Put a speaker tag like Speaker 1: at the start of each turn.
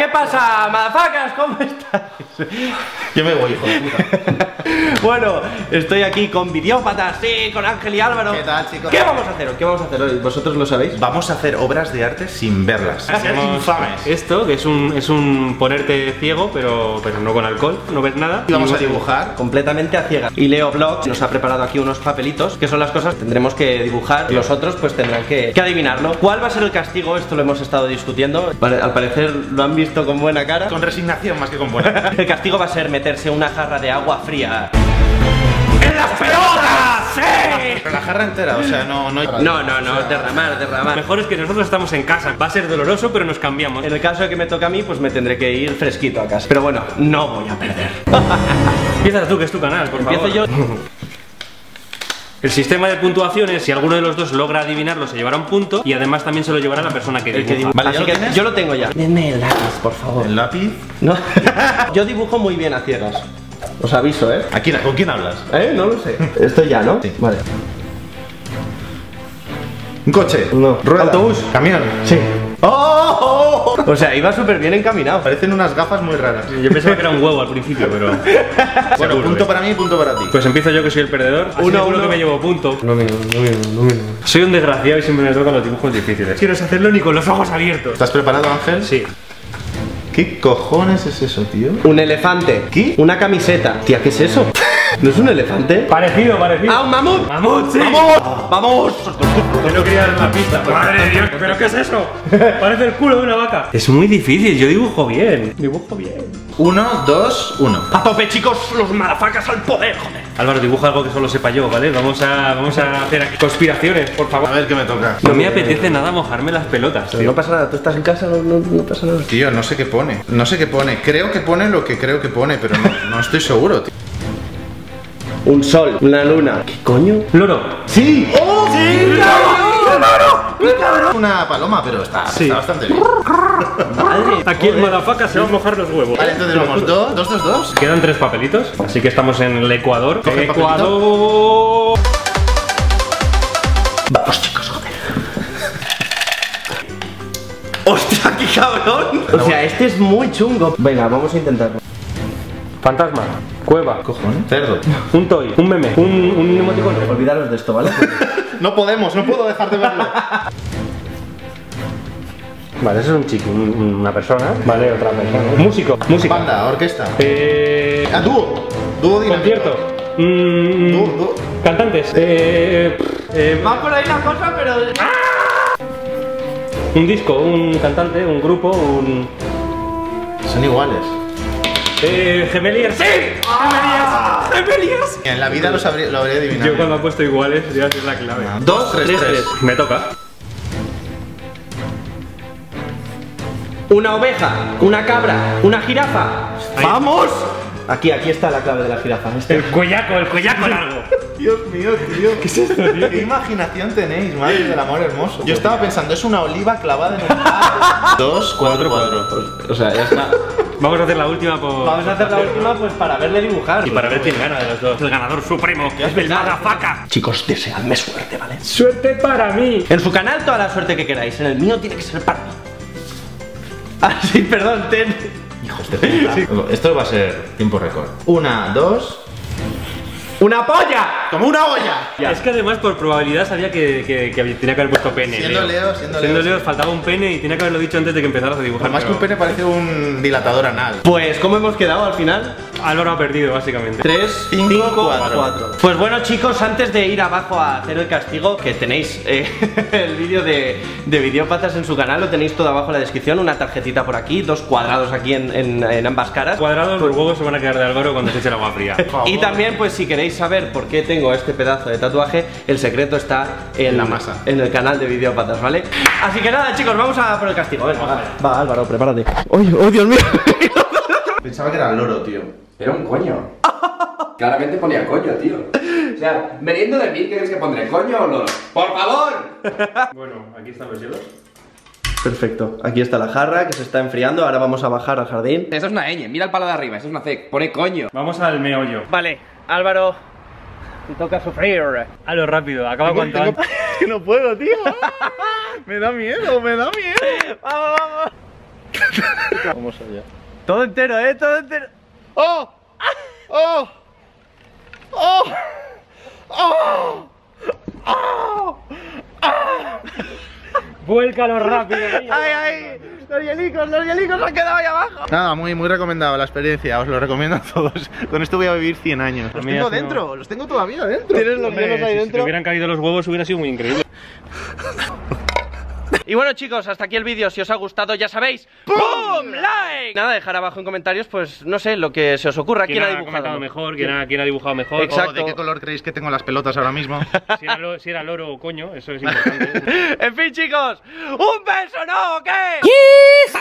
Speaker 1: ¿qué pasa, madafacas? ¿Cómo estáis?
Speaker 2: Yo me voy, hijo de puta.
Speaker 1: Bueno, estoy aquí con Videópatas, sí, con Ángel y Álvaro.
Speaker 2: ¿Qué tal, chicos?
Speaker 1: ¿Qué vamos a hacer hoy? ¿Qué vamos a hacer hoy? ¿Vosotros lo sabéis?
Speaker 2: Vamos a hacer obras de arte sin verlas.
Speaker 3: Hacemos
Speaker 2: Infames.
Speaker 3: esto, que es un ponerte ciego, pero no con alcohol, no ves nada.
Speaker 2: Y vamos a dibujar.
Speaker 1: Completamente a ciegas. Y Leo Vlogs nos ha preparado aquí unos papelitos, que son las cosas que tendremos que dibujar. Los otros pues tendrán que adivinarlo. ¿Cuál va a ser el castigo? Esto lo hemos estado discutiendo. Al parecer lo han visto con buena cara.
Speaker 2: Con resignación más que con buena.
Speaker 1: El castigo va a ser meterse una jarra de agua fría ¡en las pelotas! ¡Sí!
Speaker 2: Pero la jarra entera, o sea, no hay...
Speaker 1: No, derramar.
Speaker 3: Mejor es que nosotros estamos en casa. Va a ser doloroso, pero nos cambiamos.
Speaker 1: En el caso de que me toque a mí, pues me tendré que ir fresquito a casa. Pero bueno, no voy a perder.
Speaker 3: Empieza tú, que es tu canal, por favor.
Speaker 1: Empiezo yo.
Speaker 3: El sistema de puntuación es si alguno de los dos logra adivinarlo, se llevará un punto y además también se lo llevará la persona que dibuja.
Speaker 2: Vale,
Speaker 1: Así
Speaker 2: ¿ya lo
Speaker 1: que
Speaker 2: tienes?
Speaker 1: yo lo tengo ya. Denme el lápiz, por favor.
Speaker 2: El lápiz.
Speaker 1: No. Yo dibujo muy bien a ciegas. Os aviso, ¿eh?
Speaker 2: ¿Con quién hablas?
Speaker 1: No lo sé. Esto ya, ¿no?
Speaker 2: Sí.
Speaker 1: Vale.
Speaker 2: Un coche.
Speaker 1: No.
Speaker 2: Rueda.
Speaker 1: Autobús.
Speaker 2: Camión.
Speaker 1: Sí.
Speaker 2: ¡Oh!
Speaker 1: O sea, iba súper bien encaminado.
Speaker 2: Parecen unas gafas muy raras.
Speaker 3: Yo pensaba que era un huevo al principio, pero...
Speaker 2: Bueno,
Speaker 3: Seguro,
Speaker 2: punto para mí y punto para ti.
Speaker 3: Pues empiezo yo, que soy el perdedor. Así
Speaker 1: Uno,
Speaker 3: seguro
Speaker 1: uno.
Speaker 3: que me llevo punto.
Speaker 1: No miro.
Speaker 3: Soy un desgraciado y siempre me tocan los dibujos difíciles. Quiero hacerlo ni con los ojos abiertos.
Speaker 2: ¿Estás preparado, Ángel?
Speaker 3: Sí.
Speaker 2: ¿Qué cojones es eso, tío?
Speaker 1: Un elefante.
Speaker 2: ¿Qué?
Speaker 1: Una camiseta. Tía, ¿qué es eso? ¿No es un elefante?
Speaker 3: Parecido.
Speaker 1: ¡Ah, un mamut!
Speaker 3: ¡Mamut, sí!
Speaker 1: ¡Vamos! ¡Vamos!
Speaker 3: Yo no quería dar una pista. ¡Madre de Dios! ¿Pero qué es eso? Parece el culo de una vaca. Es muy difícil, yo dibujo bien.
Speaker 2: 1, 2, 1.
Speaker 1: ¡A tope, chicos! ¡Los madafacas al poder, joder!
Speaker 3: Álvaro, dibuja algo que solo sepa yo, ¿vale? Vamos a hacer aquí conspiraciones, por
Speaker 2: A
Speaker 3: favor.
Speaker 2: ver qué me toca.
Speaker 3: No me apetece nada mojarme las pelotas,
Speaker 1: Pero
Speaker 3: tío.
Speaker 1: no pasa nada, tú estás en casa, no pasa nada.
Speaker 2: Tío, no sé qué pone. No sé qué pone. Creo que pone lo que creo que pone, pero no estoy seguro, tío.
Speaker 1: Un sol, una luna. ¿Qué coño?
Speaker 3: Loro.
Speaker 2: ¡Sí! ¡Oh!
Speaker 1: ¡Sí!
Speaker 2: Una paloma, pero está bastante bien.
Speaker 1: Madre.
Speaker 3: Aquí el madafaca se va a mojar los huevos.
Speaker 2: Vale, entonces vamos 2, 2, 2, 2.
Speaker 3: Quedan 3 papelitos, así que estamos en el Ecuador.
Speaker 2: Coge el
Speaker 3: Ecuador.
Speaker 1: Vamos, chicos, joder. ¡Hostia, qué cabrón! O sea, este es muy chungo. Venga, vamos a intentarlo.
Speaker 3: Fantasma. Cueva.
Speaker 2: Cojones. Cerdo.
Speaker 3: Un toy. Un meme. Un emoticono.
Speaker 1: Olvidaros de esto, ¿vale?
Speaker 2: No puedo dejar de verlo.
Speaker 3: Vale, eso es un chico, una persona. Vale, otra persona. Músico. Música.
Speaker 2: Banda, orquesta.
Speaker 3: Ah,
Speaker 2: Dúo. Dúo dinámico.
Speaker 3: concierto.
Speaker 2: Dúo.
Speaker 3: Cantantes.
Speaker 1: Va por ahí la cosa, pero...
Speaker 3: Un disco, un cantante, un grupo, un...
Speaker 2: Son iguales.
Speaker 3: Gemeliers. ¡Sí! ¡Gemeliers!
Speaker 2: En la vida lo habría adivinado.
Speaker 3: Yo cuando he puesto iguales, ya es la clave.
Speaker 2: 2, 3, 3.
Speaker 3: Me toca.
Speaker 1: Una oveja, una cabra, una jirafa.
Speaker 3: Ahí.
Speaker 1: ¡Vamos! Aquí está la clave de la jirafa.
Speaker 3: El cuellaco largo.
Speaker 2: Dios mío, tío. ¿Qué es esto, tío? ¿Qué imaginación tenéis, madre del amor hermoso? Yo estaba pensando, es una oliva clavada en un palo. 2, 4, 4.
Speaker 1: O sea, ya está.
Speaker 3: Vamos a hacer la última por...
Speaker 1: Vamos a hacer la última pues para verle dibujar.
Speaker 3: Y para ver quién gana de los dos. El ganador supremo, que es el madafaca.
Speaker 1: Chicos, deseadme suerte, ¿vale?
Speaker 3: ¡Suerte para mí!
Speaker 1: En su canal toda la suerte que queráis. En el mío tiene que ser para mí. Ah, sí, perdón, ten.
Speaker 2: Hijos de puta. Esto va a ser tiempo récord. 1, 2.
Speaker 1: ¡Una polla!
Speaker 2: ¡Como una olla!
Speaker 1: Ya.
Speaker 3: Es que además por probabilidad sabía que tenía que haber puesto pene.
Speaker 2: Siendo Leo,
Speaker 3: Siendo
Speaker 2: Leo,
Speaker 3: Leo faltaba un pene y tenía que haberlo dicho antes de que empezaras a dibujar.
Speaker 2: Por más que un pene parece un dilatador anal.
Speaker 1: Pues, ¿cómo hemos quedado al final?
Speaker 3: Álvaro ha perdido, básicamente.
Speaker 1: 3,
Speaker 2: 5,
Speaker 1: 5,
Speaker 2: 4.
Speaker 1: 4. Pues bueno, chicos, antes de ir abajo a hacer el castigo, que tenéis el vídeo de Videópatas en su canal, lo tenéis todo abajo en la descripción, una tarjetita por aquí, 2 cuadrados aquí en ambas caras.
Speaker 3: Cuadrados, los huevos se van a quedar de Álvaro cuando se eche el agua fría.
Speaker 1: Y también, pues si queréis saber por qué tengo este pedazo de tatuaje, el secreto está en
Speaker 2: la masa.
Speaker 1: En el canal de Videópatas, ¿vale? Así que nada, chicos, vamos a por el castigo. Venga, va, Álvaro, prepárate. ¡Uy, oh, Dios mío!
Speaker 2: Pensaba que era el loro, tío.
Speaker 4: Era un coño. Claramente ponía coño, tío. O sea, veniendo de mí, ¿quieres que pondré coño o no? ¡Por favor!
Speaker 3: Bueno, aquí están los hielos.
Speaker 1: Perfecto, aquí está la jarra que se está enfriando, ahora vamos a bajar al jardín.
Speaker 4: Eso es una ñ, mira el palo de arriba, eso es una C. Pone coño.
Speaker 3: Vamos al meollo.
Speaker 1: Vale, Álvaro, te toca sufrir.
Speaker 3: Hazlo rápido, acaba cuanto antes.
Speaker 2: No puedo, tío. Me da miedo, me da miedo.
Speaker 1: Vamos, vamos.
Speaker 2: Vamos allá.
Speaker 1: Todo entero, todo entero.
Speaker 2: ¡Oh! ¡Oh! ¡Oh! ¡Oh! ¡Oh! ¡Oh!
Speaker 3: Vuélcalo rápido.
Speaker 1: ¡Ay, ay! Los hielicos han quedado ahí abajo.
Speaker 2: Nada, muy recomendado la experiencia, os lo recomiendo a todos. Con esto voy a vivir 100 años. Los tengo dentro, los tengo todavía dentro.
Speaker 1: Tienes los hielos ahí
Speaker 3: Si
Speaker 1: dentro.
Speaker 3: te hubieran caído los huevos hubiera sido muy increíble.
Speaker 1: Y bueno, chicos, hasta aquí el vídeo. Si os ha gustado, ya sabéis, ¡boom! ¡Like! Nada, dejar abajo en comentarios, pues, no sé, lo que se os ocurra. ¿Quién ha dibujado
Speaker 3: comentado mejor? ¿Quién ha dibujado mejor?
Speaker 1: Exacto.
Speaker 2: ¿De qué color creéis que tengo las pelotas ahora mismo?
Speaker 3: Si era loro o coño, eso es importante.
Speaker 1: En fin, chicos, ¡un beso, no! ¿O qué?